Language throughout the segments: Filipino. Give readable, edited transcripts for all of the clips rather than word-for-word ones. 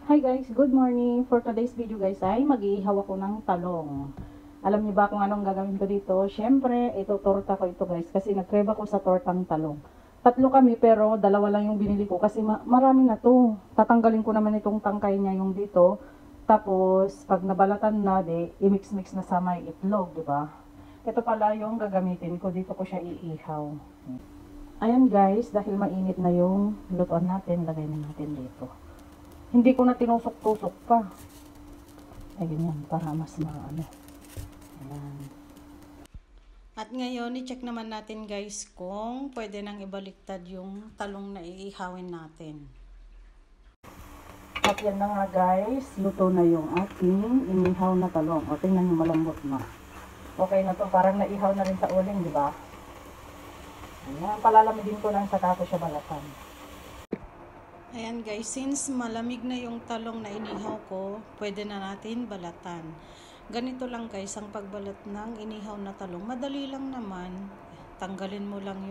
Hi guys, good morning. For today's video guys ay mag-iihaw ako ng talong. Alam niyo ba kung anong gagawin ko dito? Syempre, ito-torta ko ito guys kasi nagkreba ko sa tortang talong. Tatlo kami pero dalawa lang yung binili ko kasi marami na to. Tatanggalin ko naman itong tangkay niya yung dito. Tapos, pag nabalatan na, i-mix-mix na sa may itlog, di ba? Ito pala yung gagamitin ko. Dito ko siya iihaw. Ayan guys, dahil mainit na yung lutuan natin, lagay na natin dito. Hindi ko na tinusok-tusok pa. Ayun yan, para mas maano. Ayan. At ngayon, i-check naman natin guys kung pwede nang ibaliktad yung talong na iihawin natin. At yan na nga guys, luto na yung ating inihaw na talong. O, tingnan nyo, malambot na. Okay na to, parang naihaw na rin sa uling, di ba? Ayan, palalamigin ko lang sa kako siya balatan. Ayan guys, since malamig na yung talong na inihaw ko, pwede na natin balatan. Ganito lang guys, ang pagbalat ng inihaw na talong. Madali lang naman. Tanggalin mo lang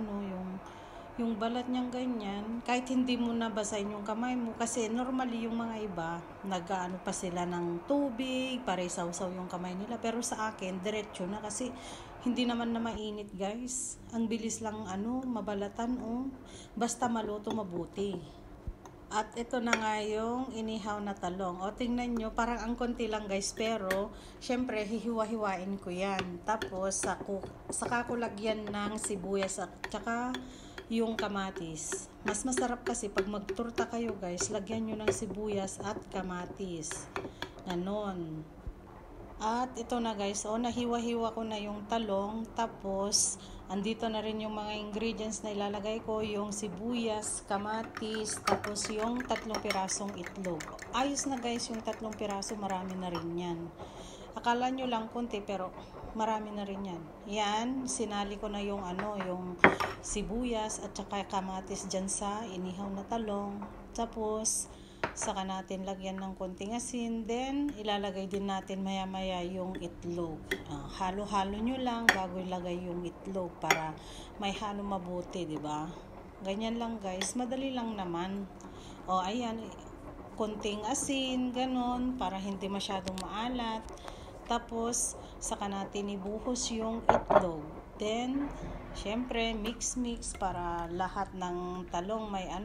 yung balat niyang ganyan. Kahit hindi mo nabasahin yung kamay mo. Kasi normally yung mga iba, nag-ano pa sila ng tubig, para isawsaw yung kamay nila. Pero sa akin, diretso na kasi hindi naman na mainit guys. Ang bilis lang mabalatan basta maluto mabuti. At ito na nga yung inihaw na talong. O tingnan nyo, parang ang konti lang guys. Pero, syempre, hihiwa-hiwain ko yan. Tapos, saka ko lagyan ng sibuyas at saka yung kamatis. Mas masarap kasi pag magturta kayo guys, lagyan nyo ng sibuyas at kamatis. Ganon. At ito na guys, nahiwa-hiwa ko na yung talong. Tapos, andito na rin yung mga ingredients na ilalagay ko. Yung sibuyas, kamatis, tapos yung 3 pirasong itlog. Ayos na guys, yung 3 piraso, marami na rin yan. Akala nyo lang konti, pero marami na rin yan. Yan, sinali ko na yung yung sibuyas at saka kamatis dyan sa inihaw na talong. Tapos, saka natin lagyan ng konting asin, then ilalagay din natin maya-maya yung itlog. Halo-halo nyo lang bago ilagay yung itlog para may halo mabuti, di ba? Ganyan lang guys, madali lang naman. Ayan, konting asin, ganon, para hindi masyadong maalat. Tapos, saka natin ibuhos yung itlog. Then, syempre, mix-mix para lahat ng talong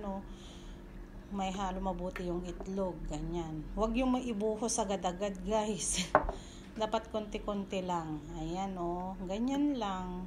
may halo mabuti yung itlog, ganyan. Huwag yung maibuhos agad-agad guys. Dapat konti-konti lang. Ayan ganyan lang.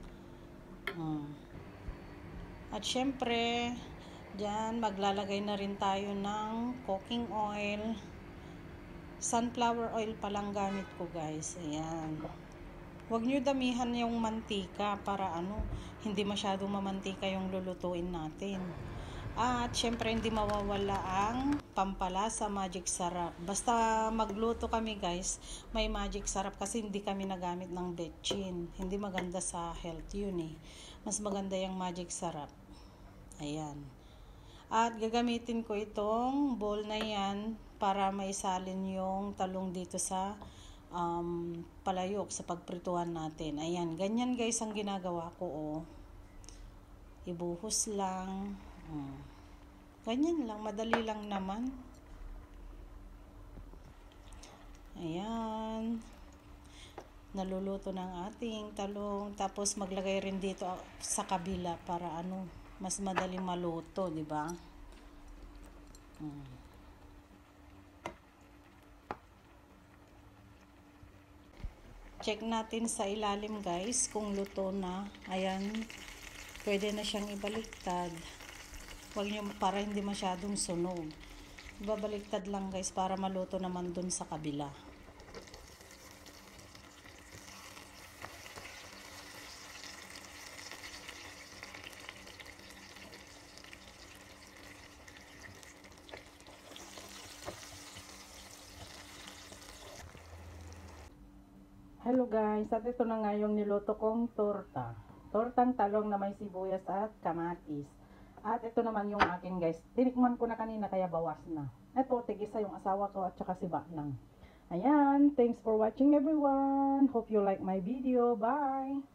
At syempre, dyan maglalagay na rin tayo ng cooking oil. Sunflower oil pa lang gamit ko guys. Ayan. Huwag nyo damihan yung mantika para hindi masyadong mamantika yung lulutuin natin. At syempre hindi mawawala ang pampalasa, magic sarap. Basta magluto kami guys, may magic sarap kasi hindi kami nagamit ng betchin. Hindi maganda sa health yun Mas maganda yung magic sarap. Ayan. At gagamitin ko itong bowl na yan para maisalin yung talong dito sa palayok sa pagprituhan natin. Ayan, ganyan guys ang ginagawa ko Ibuhos lang. Ganyan lang, madali lang naman. Ayan. Naluluto ng ating talong. Tapos maglagay rin dito sa kabila para mas madaling maluto, di ba? Check natin sa ilalim guys kung luto na. Ayan. Pwede na siyang ibaliktad. Huwag nyo para hindi masyadong sunog. Ibabaliktad lang guys para maluto naman dun sa kabila. Hello guys, at ito na nga yung niluto kong torta. Tortang talong na may sibuyas at kamatis. At ito naman yung akin guys. Tinikman ko na kanina kaya bawas na. Ito, tigisa yung asawa ko at saka si Baknang. Ayan, thanks for watching everyone. Hope you like my video. Bye!